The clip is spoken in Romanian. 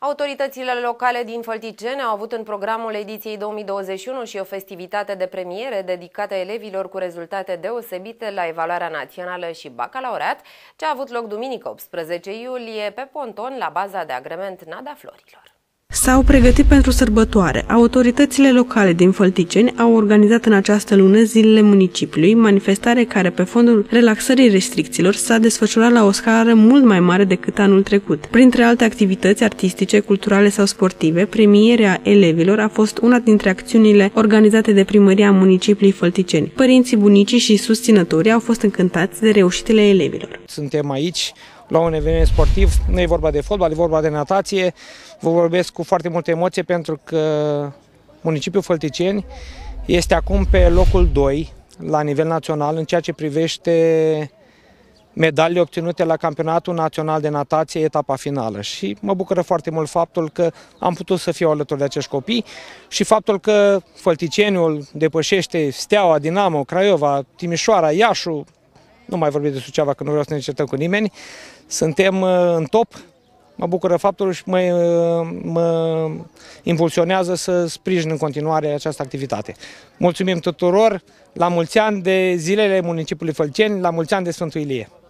Autoritățile locale din Fălticeni au avut în programul ediției 2021 și o festivitate de premiere dedicată elevilor cu rezultate deosebite la evaluarea națională și bacalaureat, ce a avut loc duminică 18 iulie pe ponton la baza de agrement Nada Florilor. S-au pregătit pentru sărbătoare. Autoritățile locale din Fălticeni au organizat în această lună Zilele Municipiului, manifestare care, pe fondul relaxării restricțiilor, s-a desfășurat la o scară mult mai mare decât anul trecut. Printre alte activități artistice, culturale sau sportive, premierea elevilor a fost una dintre acțiunile organizate de Primăria Municipiului Fălticeni. Părinții, bunicii și susținătorii au fost încântați de reușitele elevilor. Suntem aici la un eveniment sportiv, nu e vorba de fotbal, e vorba de natație. Vă vorbesc cu foarte multă emoție pentru că municipiul Fălticeni este acum pe locul 2 la nivel național în ceea ce privește medaliile obținute la Campionatul Național de Natație, etapa finală. Și mă bucură foarte mult faptul că am putut să fiu alături de acești copii și faptul că Fălticeniul depășește Steaua, Dinamo, Craiova, Timișoara, Iașu, nu mai vorbim de Suceava, că nu vreau să ne certăm cu nimeni. Suntem în top. Mă bucură faptul și mă impulsionează să sprijin în continuare această activitate. Mulțumim tuturor, la mulți ani de zilele municipiului Fălticeni, la mulți ani de Sfântul Ilie.